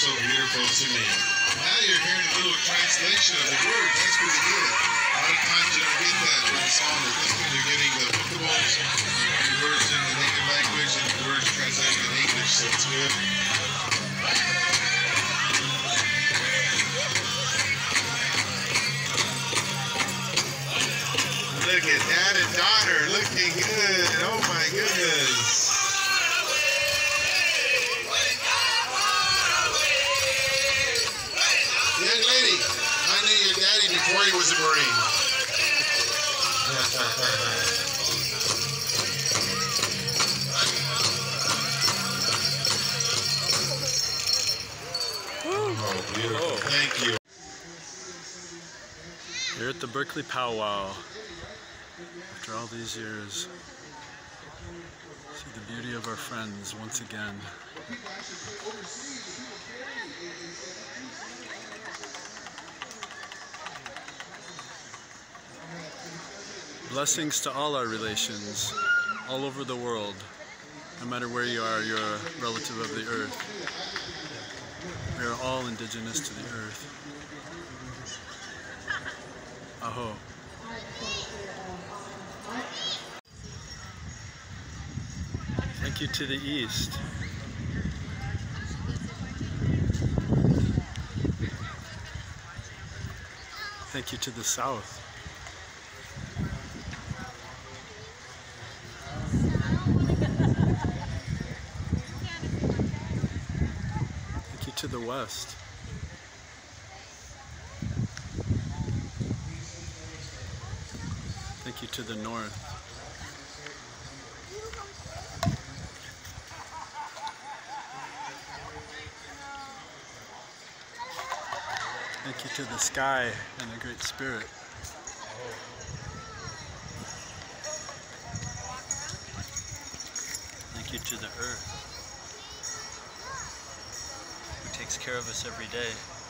so beautiful to me. Now you're hearing a little translation of the words. That's pretty good. A lot of times you don't get that with a song like this one. You're getting the vocals, the words in the native language, and the words translated in English, so it's good. Look at dad and daughter looking good. Oh my goodness. Young lady, I knew your daddy before he was a Marine. Oh, beautiful. Thank you. You're at the Berkeley Powwow. After all these years, see the beauty of our friends once again. Blessings to all our relations, all over the world. No matter where you are, you're a relative of the earth. We are all indigenous to the earth. Aho. Thank you to the east. Thank you to the south. Thank you to the west. Thank you to the north. Thank you to the sky and the Great Spirit. Thank you to the earth, who takes care of us every day.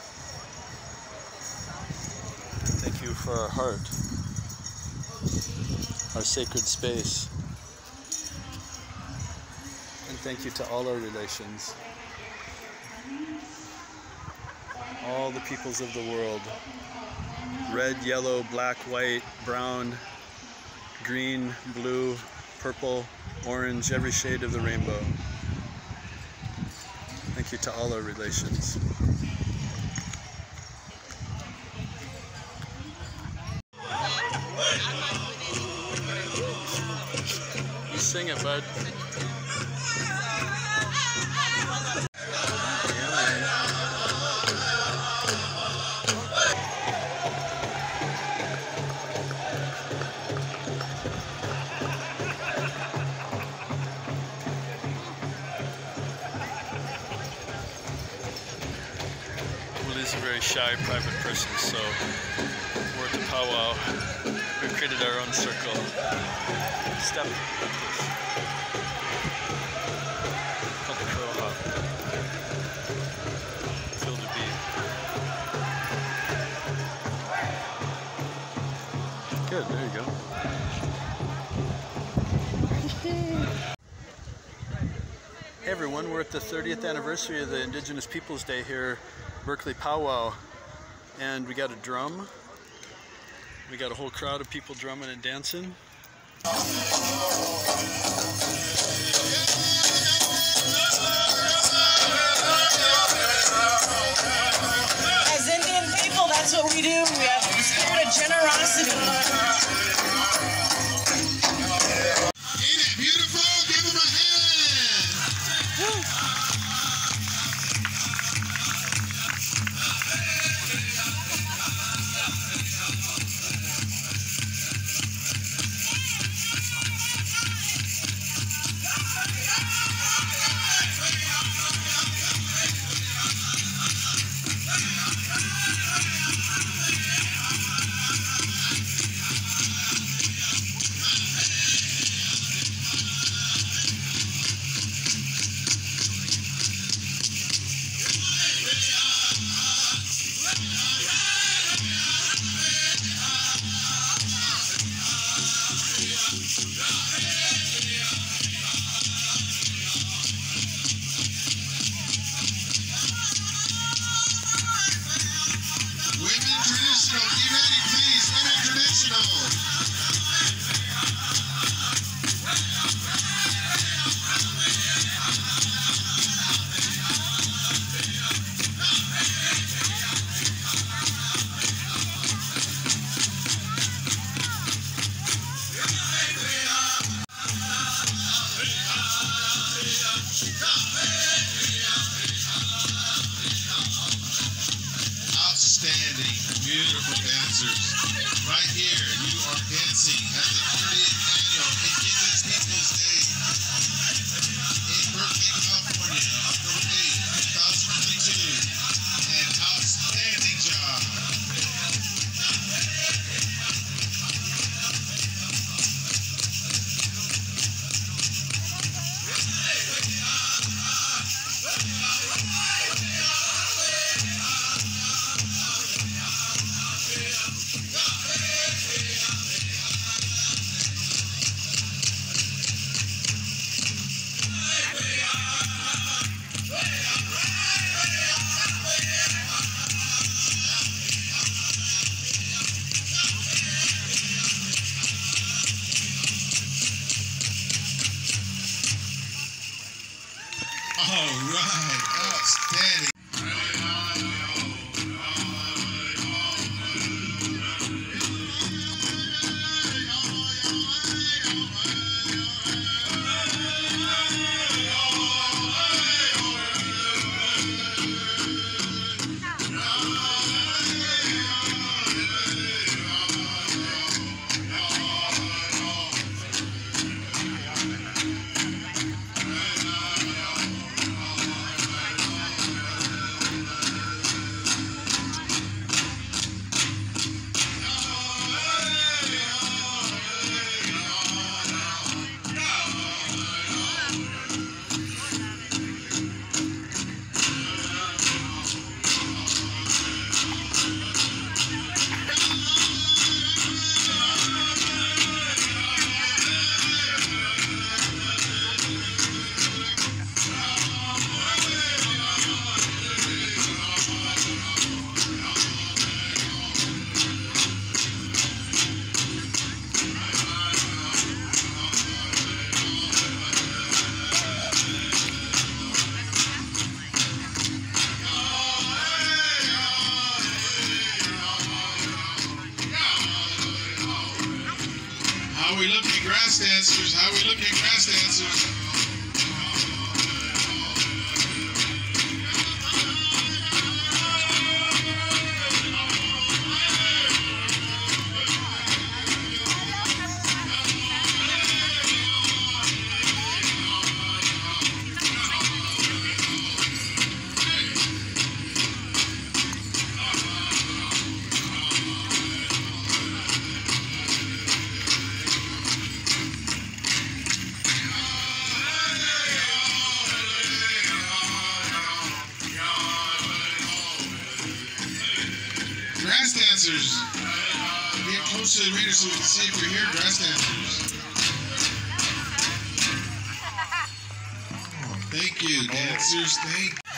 Thank you for our heart, our sacred space. And thank you to all our relations, all the peoples of the world, red, yellow, black, white, brown, green, blue, purple, orange, every shade of the rainbow. Thank you to all our relations. You sing it, bud. Willie's a very shy, private person, so we're at the powwow. We created our own circle. Step like this. Called the crow hop. Feel the beat. Good, there you go. Hey everyone, we're at the 30th anniversary of the Indigenous Peoples Day here, Berkeley Powwow, and we got a drum. We got a whole crowd of people drumming and dancing. As Indian people, that's what we do. We have a spirit of generosity. All right, outstanding. How we looking, grass dancers? How we looking, grass dancers? Grass dancers, get close to the arena so we can see if you're here, grass dancers. Thank you, dancers. Thank you.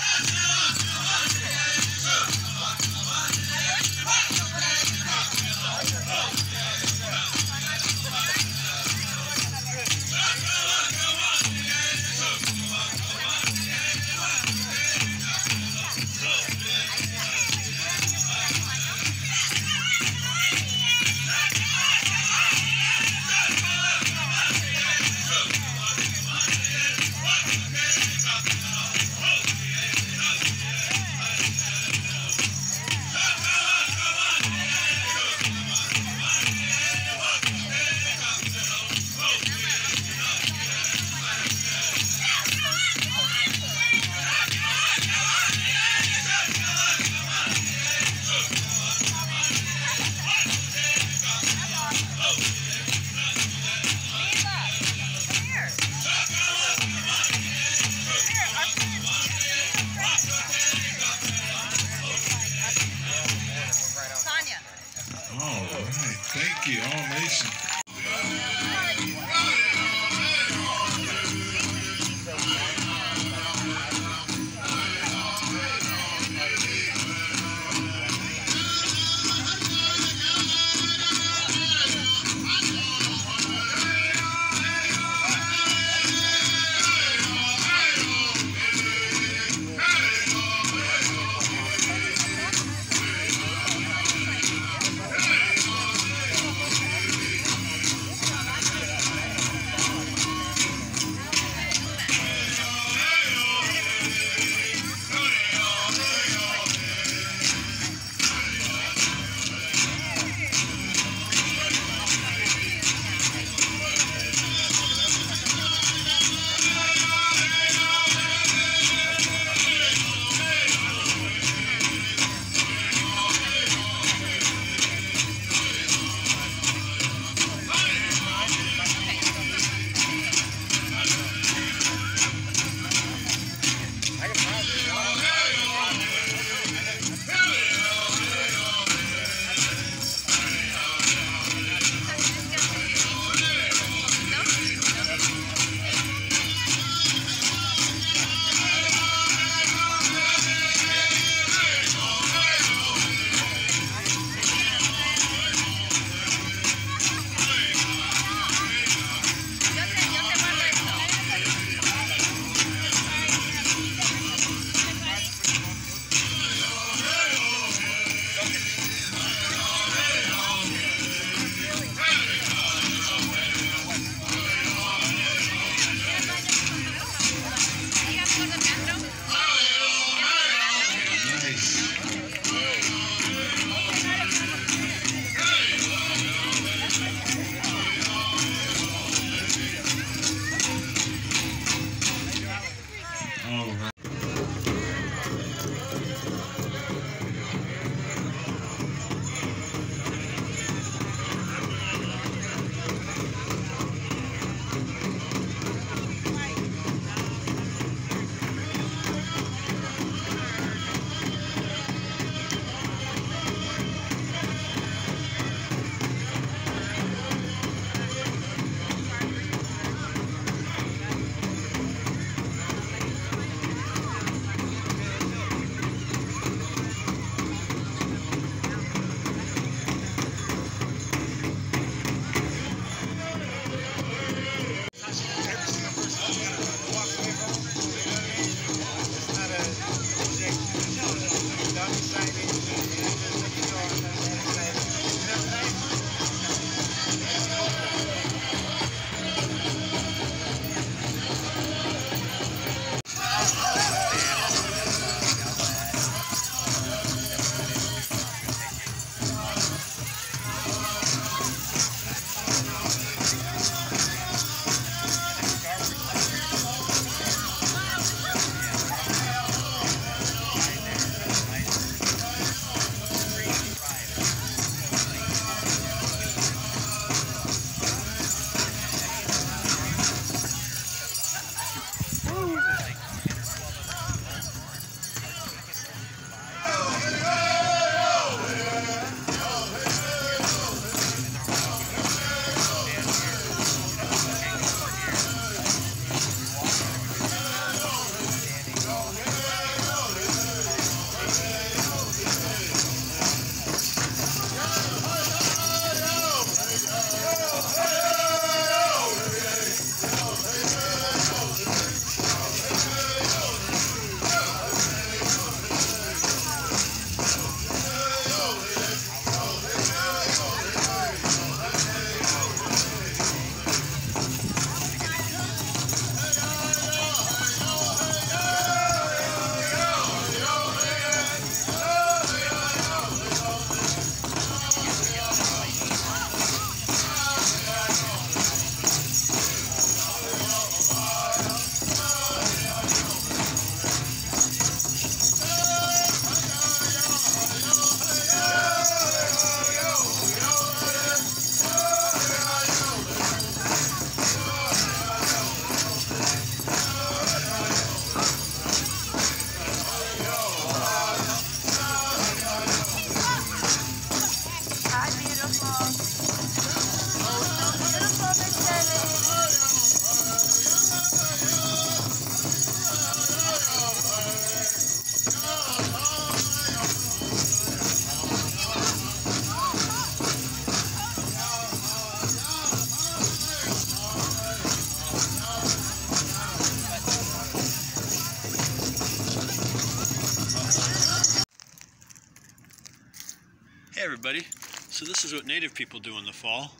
buddy. So this is what native people do in the fall.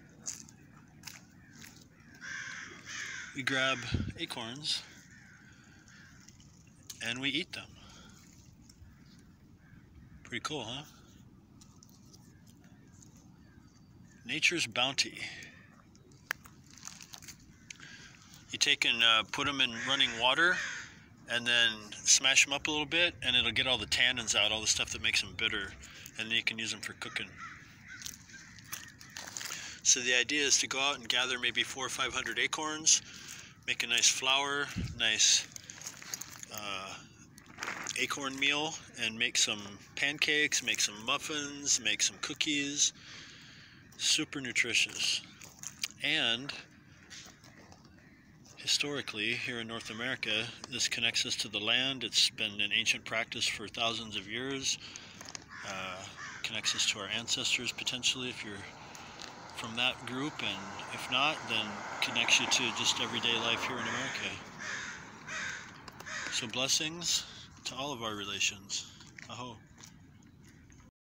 We grab acorns and we eat them. Pretty cool, huh? Nature's bounty. You take and put them in running water and then smash them up a little bit, and it'll get all the tannins out, all the stuff that makes them bitter, and then you can use them for cooking. So the idea is to go out and gather maybe 400 or 500 acorns, make a nice flour, nice acorn meal, and make some pancakes, make some muffins, make some cookies. Super nutritious. And historically, here in North America, this connects us to the land. It's been an ancient practice for thousands of years. Connects us to our ancestors, potentially, if you're from that group, and if not, then connects you to just everyday life here in America. So blessings to all of our relations. Aho.